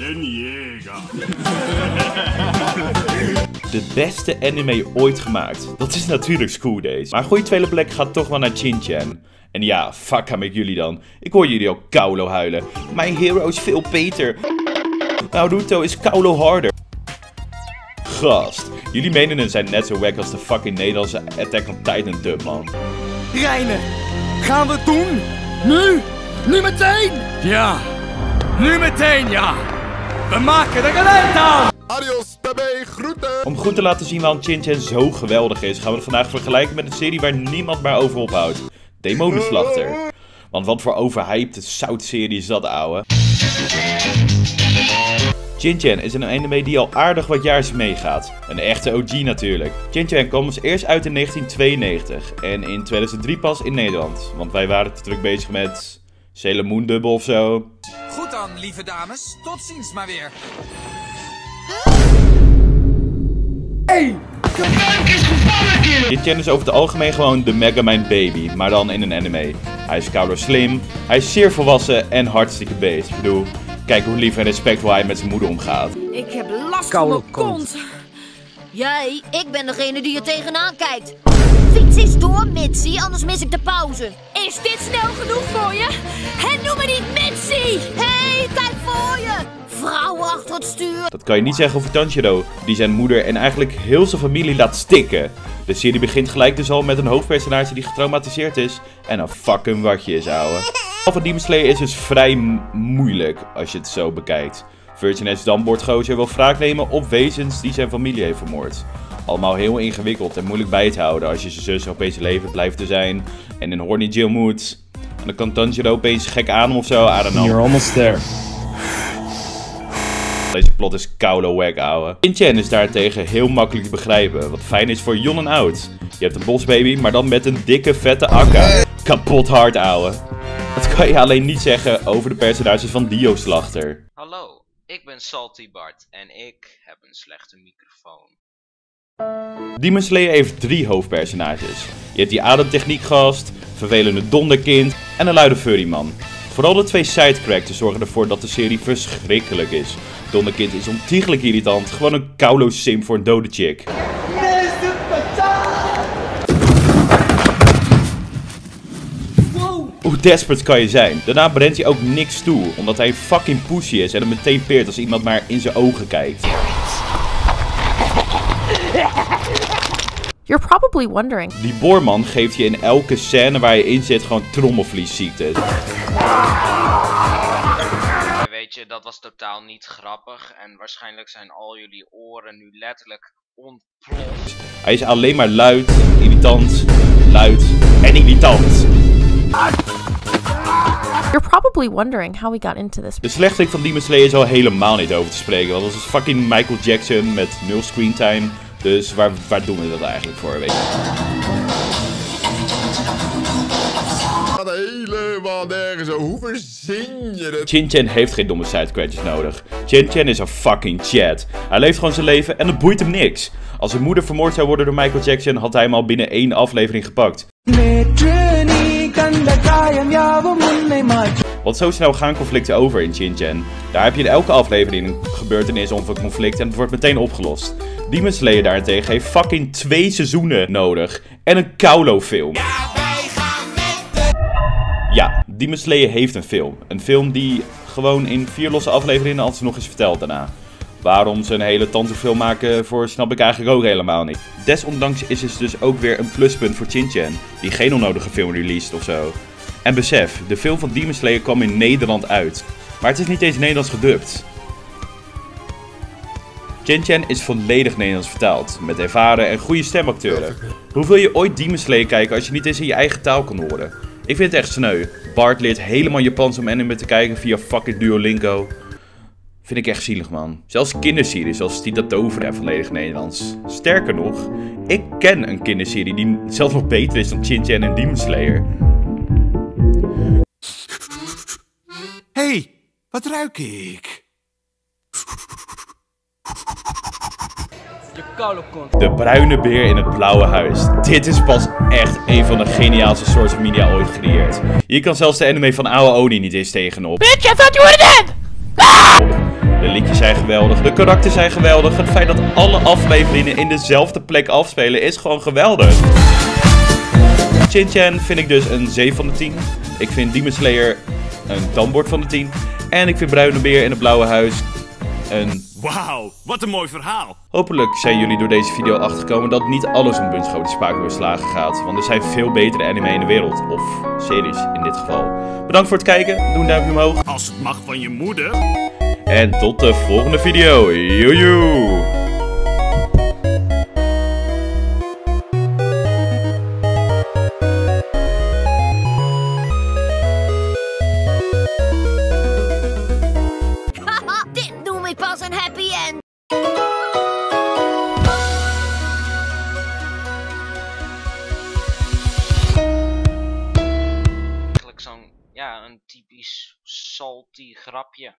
De beste anime ooit gemaakt. Dat is natuurlijk School Days. Maar een goede tweede plek gaat toch wel naar Shin-chan. En ja, fuck hem met jullie dan. Ik hoor jullie ook Kaulo huilen. Mijn hero is veel beter. Naruto is Kaulo harder. Gast, jullie meningen zijn net zo wack als de fucking Nederlandse Attack on Titan dub, man. Reiner, gaan we het doen? Nu? Nu meteen? Ja, nu meteen, ja. We maken er een eind aan. Adios, baby, groeten! Om goed te laten zien waarom Shin-chan zo geweldig is, gaan we het vandaag vergelijken met een serie waar niemand maar over ophoudt. Demonenslachter. Want wat voor overhyped zoutserie is dat, ouwe? Shin-chan is een anime die al aardig wat jaar meegaat. Een echte OG natuurlijk. Shin-chan kwam ons eerst uit in 1992 en in 2003 pas in Nederland. Want wij waren te druk bezig met Sailor Moon dubbel of zo. Goed dan, lieve dames. Tot ziens maar weer. Hey! Shin-chan is over het algemeen gewoon de Megamind baby, maar dan in een anime. Hij is kouder slim, hij is zeer volwassen en hartstikke beest. Ik bedoel, kijk hoe lief en respectvol hij met zijn moeder omgaat. Ik heb last van mijn kont. Jij, ik ben degene die er tegenaan kijkt. Fiets eens door, Mitsie, anders mis ik de pauze. Is dit snel genoeg voor je? En noem me niet Mitsie! Hé, kijk voor je! Vrouwen achter het stuur. Dat kan je niet zeggen over Tanjiro, die zijn moeder en eigenlijk heel zijn familie laat stikken. De serie begint gelijk dus al met een hoofdpersonage die getraumatiseerd is en een fucking watje is, ouwe. Van Demon Slayer is dus vrij moeilijk als je het zo bekijkt. Virgin S. Dambordgozer wil wraak nemen op wezens die zijn familie heeft vermoord. Allemaal heel ingewikkeld en moeilijk bij te houden als je zijn zus opeens levend blijft te zijn en in horny jail moet. En dan kan Tanjiro opeens gek aan of zo, I don't know. You're almost there. Deze plot is koude wack, ouwe. Shin-chan is daartegen heel makkelijk te begrijpen, wat fijn is voor jong en oud. Je hebt een bosbaby, maar dan met een dikke vette akka. Kapot hard, ouwe. Dat kan je alleen niet zeggen over de personages van Dio-slachter. Hallo, ik ben Salty Bart en ik heb een slechte microfoon. Demon Slayer heeft 3 hoofdpersonages. Je hebt die ademtechniekgast, vervelende donderkind en een luide furryman. Vooral de 2 sidecharacters zorgen ervoor dat de serie verschrikkelijk is. Donderkind is ontiegelijk irritant, gewoon een Kaulo sim voor een dode chick. Hoe desperate kan je zijn? Daarna brengt hij ook niks toe, omdat hij een fucking pussy is en hem meteen peert als iemand maar in zijn ogen kijkt. You're probably wondering. Die boorman geeft je in elke scène waar je in zit gewoon trommelvliesziekte. Weet je, dat was totaal niet grappig en waarschijnlijk zijn al jullie oren nu letterlijk ontploft. Hij is alleen maar luid en irritant. You're probably wondering how we got into this. De slechterik van Demon Slayer is al helemaal niet over te spreken, want dat is fucking Michael Jackson met 0 screentime. Dus waar doen we dat eigenlijk voor, weet je? Wat helemaal nergens, hoe verzin je het? Shin-chan heeft geen domme sidecharacters nodig. Shin-chan is een fucking chat. Hij leeft gewoon zijn leven en het boeit hem niks. Als zijn moeder vermoord zou worden door Michael Jackson, had hij hem al binnen 1 aflevering gepakt. Want zo snel gaan conflicten over in Shin-chan. Daar heb je in elke aflevering een gebeurtenis of een conflict en het wordt meteen opgelost. Demon Slayer daarentegen heeft fucking 2 seizoenen nodig. En een Kaulo film. Ja, Demon Slayer heeft een film. Een film die gewoon in 4 losse afleveringen alsnog is verteld daarna. Waarom ze een hele tanzefilm maken voor snap ik eigenlijk ook helemaal niet. Desondanks is het dus ook weer een pluspunt voor Shin-chan, die geen onnodige film released ofzo. En besef, de film van Demon Slayer kwam in Nederland uit. Maar het is niet eens Nederlands gedubt. Shin-chan is volledig Nederlands vertaald, met ervaren en goede stemacteuren. Hoe wil je ooit Demon Slayer kijken als je niet eens in je eigen taal kan horen? Ik vind het echt sneu. Bart leert helemaal Japans om anime te kijken via fucking Duolingo. Vind ik echt zielig, man. Zelfs kinderseries zoals Tita Tover en volledig Nederlands. Sterker nog, ik ken een kinderserie die zelfs nog beter is dan Shin-chan en Demon Slayer. Hey, wat ruik ik? De bruine beer in het blauwe huis. Dit is pas echt een van de geniaalste source of media ooit gecreëerd. Hier kan zelfs de anime van Aoi Oni niet eens tegenop. Bitch, I thought you were dead! De liedjes zijn geweldig, de karakters zijn geweldig. Het feit dat alle afleveringen in dezelfde plek afspelen is gewoon geweldig. Shin-Chan vind ik dus een 7 van de 10. Ik vind Demon Slayer een toonbord van de 10. En ik vind Bruine Beer in het Blauwe Huis een... Wauw, wat een mooi verhaal. Hopelijk zijn jullie door deze video achtergekomen dat niet alles om Bunschoten Spakenburg-slagen gaat. Want er zijn veel betere anime in de wereld. Of series in dit geval. Bedankt voor het kijken. Doe een duimpje omhoog. Als het mag van je moeder. En tot de volgende video. Joejoe. Dit noem ik pas een happy end. Eigenlijk zo'n, ja, een typisch salty grapje.